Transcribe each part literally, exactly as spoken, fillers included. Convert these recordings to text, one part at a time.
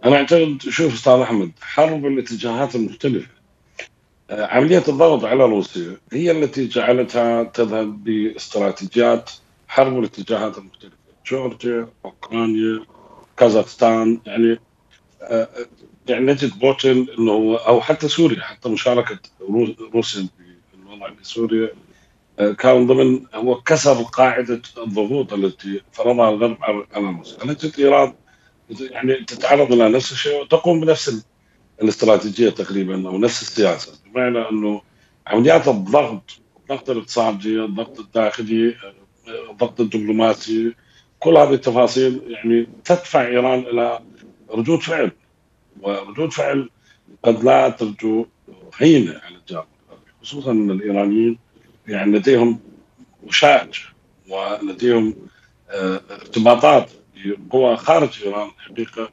أنا أعتقد، شوف أستاذ أحمد، حرب الاتجاهات المختلفة، آه، عملية الضغط على روسيا هي التي جعلتها تذهب باستراتيجيات حرب الاتجاهات المختلفة. جورجيا، أوكرانيا، كازاخستان، يعني آه، يعني نجد بوتين انه هو، او حتى سوريا، حتى مشاركه رو- روسيا في الوضع في سوريا آه، كان ضمن، هو كسر قاعده الضغوط التي فرضها الغرب على على روسيا. نجد ايران يعني تتعرض الى نفس الشيء وتقوم بنفس ال- الاستراتيجيه تقريبا، او نفس السياسه، بمعنى انه عمليات الضغط، الضغط الاقتصادي، الضغط الداخلي، آه، الضغط الدبلوماسي، كل هذه التفاصيل يعني تدفع ايران الى ردود فعل، وردود فعل قد لا تبدو هينة على الجانب الغربي، خصوصا أن الإيرانيين يعني لديهم وشائج، ولديهم آه، ارتباطات بقوى خارج إيران حقيقة،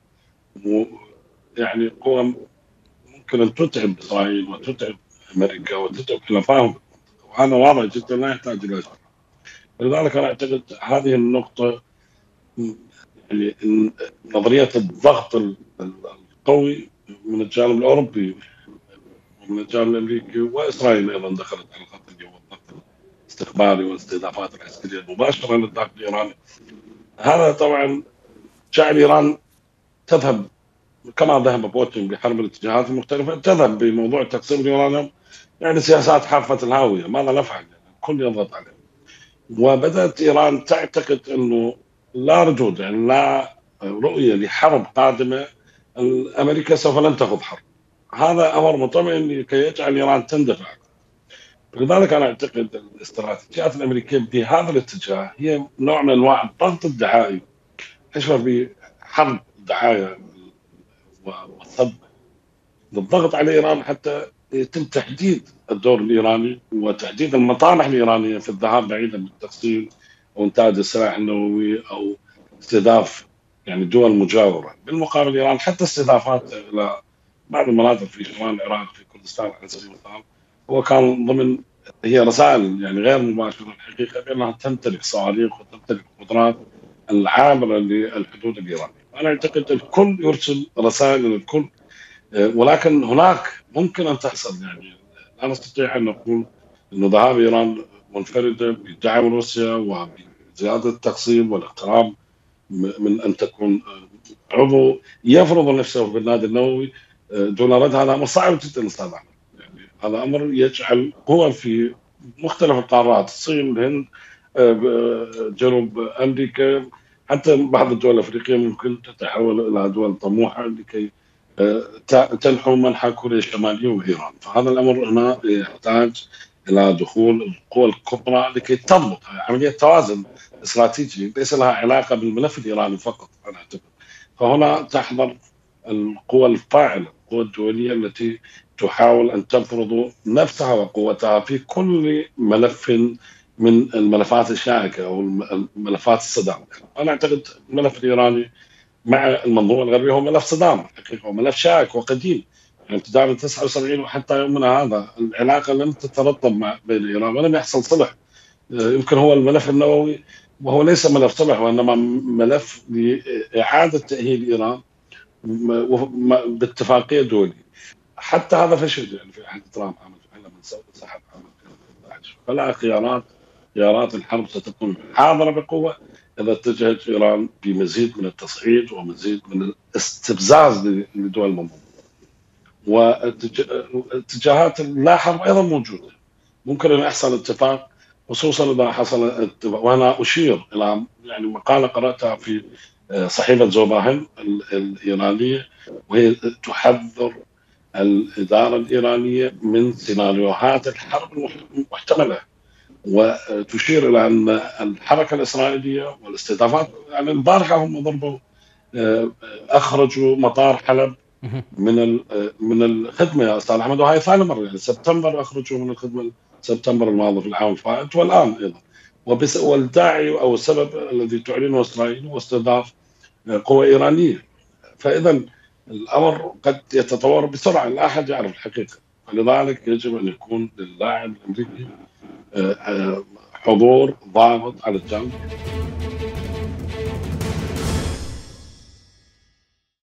يعني قوى ممكن أن تتعب إسرائيل وتتعب أمريكا وتتعب حلفائهم، وهذا واضح جدا لا يحتاج إلى شرح. لذلك أنا أعتقد هذه النقطة، يعني إن نظرية الضغط القوي من الجانب الأوروبي ومن الجانب الامريكي، واسرائيل ايضا دخلت على الخط اللي هو الضغط الاستخباري والاستهدافات العسكريه المباشره للداخل الايراني. هذا طبعا جعل ايران تذهب كما ذهب بوتين بحرب الاتجاهات المختلفه، تذهب بموضوع تقسيم اليورانيوم، يعني سياسات حافه الهاويه، ماذا نفعل؟ يعني الكل يضغط عليه. وبدات ايران تعتقد انه لا ردود، يعني لا رؤيه لحرب قادمه، امريكا سوف لن تخوض حرب. هذا امر مطمئن لكي يجعل ايران تندفع. لذلك انا اعتقد الاستراتيجيات الامريكيه بهذا الاتجاه هي نوع من انواع الضغط الدعائي، اشبه بحرب الدعايه والصب للضغط على ايران، حتى يتم تحديد الدور الايراني وتحديد المطامح الايرانيه في الذهاب بعيدا من التقسيم او انتاج السلاح النووي او استهداف يعني دول مجاوره. بالمقابل ايران حتى استهدافات الى بعض المناطق في شمال العراق، في كردستان على سبيل المثال، هو كان ضمن، هي رسائل يعني غير مباشره الحقيقه بانها تمتلك صواريخ وتمتلك قدرات العابره للحدود الايرانيه. انا اعتقد الكل يرسل رسائل للكل، ولكن هناك ممكن ان تحصل، يعني لا نستطيع ان نقول انه ذهاب ايران منفرده بدعم روسيا وبزياده التقسيم والاقتراب من ان تكون عضو يفرض نفسه بالنادي النووي دون رد. هذا امر صعب جدا استاذ احمد، يعني هذا امر يجعل قوى في مختلف القارات، الصين، الهند، جنوب امريكا، حتى بعض الدول الافريقيه ممكن تتحول الى دول طموحه لكي تنحو منحى كوريا الشماليه وايران. فهذا الامر هنا يحتاج الى دخول القوى الكبرى لكي تضبط عمليه توازن استراتيجي ليس لها علاقه بالملف الايراني فقط. انا اعتقد فهنا تحضر القوى الفاعله، القوى الدوليه التي تحاول ان تفرض نفسها وقوتها في كل ملف من الملفات الشائكه او ملفات الصدام. انا اعتقد الملف الايراني مع المنظومه الغربيه هو ملف صدام حقيقه، هو ملف شائك وقديم، يعني ابتداء من تسعة وسبعين وحتى يومنا هذا العلاقه لم تترتب مع بين ايران ولم يحصل صلح. يمكن هو الملف النووي، وهو ليس ملف صلح وانما ملف لاعاده تاهيل ايران باتفاقيه دوليه. حتى هذا فشل يعني في عهد ترامب عام لما انسحب عام ألفين وثلاثة عشر. فلا خيارات، خيارات الحرب ستكون حاضره بقوه اذا اتجهت ايران بمزيد من التصعيد ومزيد من الاستفزاز لدول المنظومه. واتجاهات لا حرب ايضا موجوده، ممكن ان يحصل اتفاق، خصوصا اذا حصل اتفاق. وانا اشير الى يعني مقاله قراتها في صحيفه زوباهن الايرانيه، وهي تحذر الاداره الايرانيه من سيناريوهات الحرب المحتمله، وتشير الى ان الحركه الاسرائيليه والاستهدافات، يعني البارحه هم ضربوا، اخرجوا مطار حلب مهم. من من الخدمه يا استاذ احمد، وهي ثاني مره، يعني سبتمبر اخرجوا من الخدمه سبتمبر الماضي في العام الفائت، والان ايضا. وبس والداعي او السبب الذي تعلنه اسرائيل هو استهداف قوى ايرانيه. فاذا الامر قد يتطور بسرعه، لا احد يعرف الحقيقه. فلذلك يجب ان يكون للاعب الامريكي حضور ضابط على الجنب.